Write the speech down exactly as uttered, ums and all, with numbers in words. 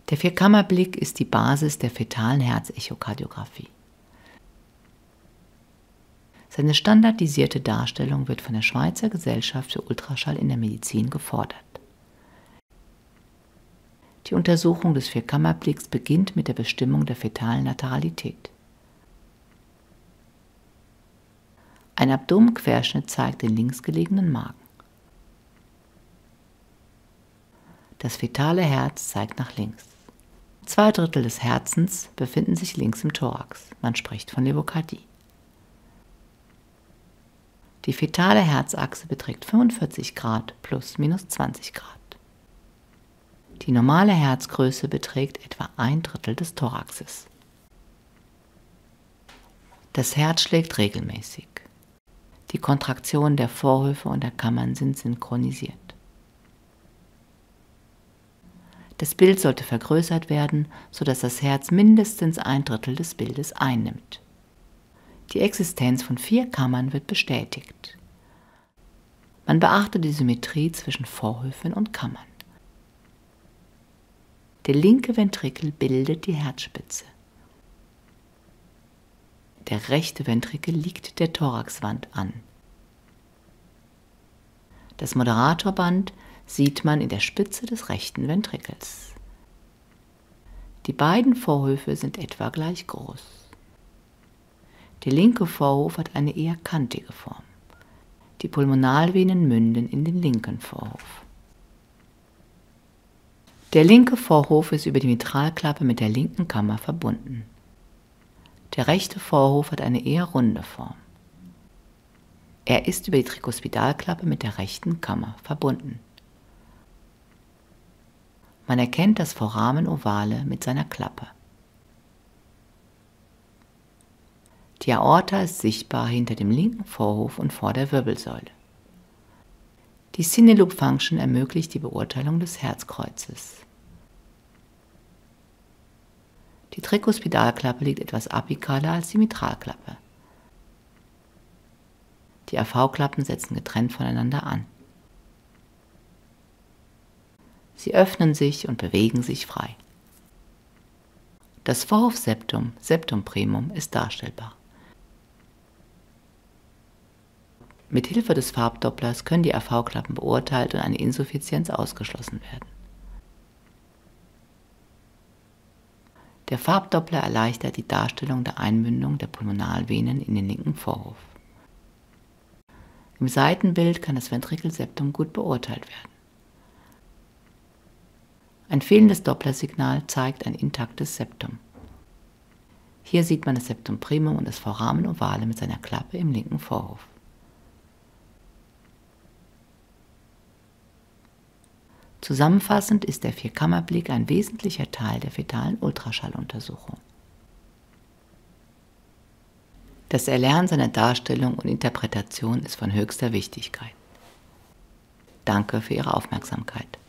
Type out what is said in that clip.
Der Vierkammerblick ist die Basis der fetalen Herzechokardiographie. Seine standardisierte Darstellung wird von der Schweizer Gesellschaft für Ultraschall in der Medizin gefordert. Die Untersuchung des Vierkammerblicks beginnt mit der Bestimmung der fetalen Lateralität. Ein Abdomenquerschnitt zeigt den links gelegenen Magen. Das fetale Herz zeigt nach links. Zwei Drittel des Herzens befinden sich links im Thorax. Man spricht von Levokardie. Die fetale Herzachse beträgt fünfundvierzig Grad plus minus zwanzig Grad. Die normale Herzgröße beträgt etwa ein Drittel des Thoraxes. Das Herz schlägt regelmäßig. Die Kontraktionen der Vorhöfe und der Kammern sind synchronisiert. Das Bild sollte vergrößert werden, sodass das Herz mindestens ein Drittel des Bildes einnimmt. Die Existenz von vier Kammern wird bestätigt. Man beachte die Symmetrie zwischen Vorhöfen und Kammern. Der linke Ventrikel bildet die Herzspitze. Der rechte Ventrikel liegt der Thoraxwand an. Das Moderatorband sieht man in der Spitze des rechten Ventrikels. Die beiden Vorhöfe sind etwa gleich groß. Der linke Vorhof hat eine eher kantige Form. Die Pulmonalvenen münden in den linken Vorhof. Der linke Vorhof ist über die Mitralklappe mit der linken Kammer verbunden. Der rechte Vorhof hat eine eher runde Form. Er ist über die Trikospidalklappe mit der rechten Kammer verbunden. Man erkennt das Foramen ovale mit seiner Klappe. Die Aorta ist sichtbar hinter dem linken Vorhof und vor der Wirbelsäule. Die Cine-Loop Function ermöglicht die Beurteilung des Herzkreuzes. Die Trikospidalklappe liegt etwas apikaler als die Mitralklappe. Die A V-Klappen setzen getrennt voneinander an. Sie öffnen sich und bewegen sich frei. Das Vorhofseptum, Septum primum, ist darstellbar. Mit Hilfe des Farbdopplers können die A V-Klappen beurteilt und eine Insuffizienz ausgeschlossen werden. Der Farbdoppler erleichtert die Darstellung der Einmündung der Pulmonalvenen in den linken Vorhof. Im Seitenbild kann das Ventrikelseptum gut beurteilt werden. Ein fehlendes Dopplersignal zeigt ein intaktes Septum. Hier sieht man das Septum primum und das Foramen ovale mit seiner Klappe im linken Vorhof. Zusammenfassend ist der Vierkammerblick ein wesentlicher Teil der fetalen Ultraschalluntersuchung. Das Erlernen seiner Darstellung und Interpretation ist von höchster Wichtigkeit. Danke für Ihre Aufmerksamkeit.